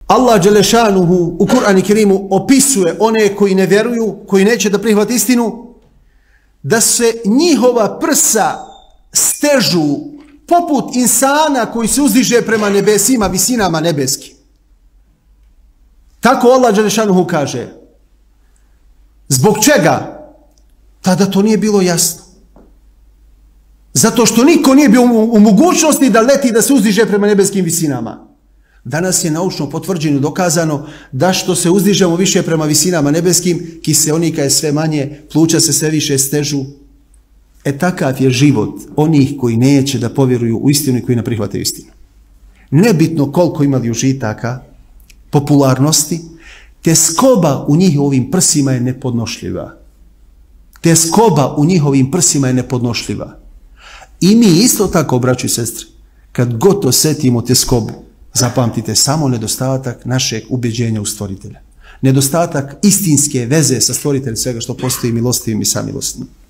Allah dželešanuhu u Kur'anu Kerimu opisuje one koji ne vjeruju, koji neće da prihvate istinu, da se njihova prsa stežu poput insana koji se uzdiže prema nebesima, visinama nebeskim. Tako Allah dželešanuhu kaže. Zbog čega? Tada to nije bilo jasno. Zato što niko nije bio u mogućnosti da leti, da se uzdiže prema nebeskim visinama. Danas je naučno potvrđeno, dokazano da što se uzdižemo više prema visinama nebeskim, kiseonika je sve manje, pluća se sve više stežu. Takav je život onih koji neće da povjeruju u istinu i koji ne prihvataju istinu. Nebitno koliko imali užitaka, popularnosti, tjeskoba u njihovim prsima je nepodnošljiva. Tjeskoba u njihovim prsima je nepodnošljiva. I mi isto tako, braćo i sestre, kad god osjetimo tjeskobu, zapamtite samo nedostatak našeg ubjeđenja u stvoritelja. Nedostatak istinske veze sa stvoriteljem svega što postoji milostivim i samilostivim.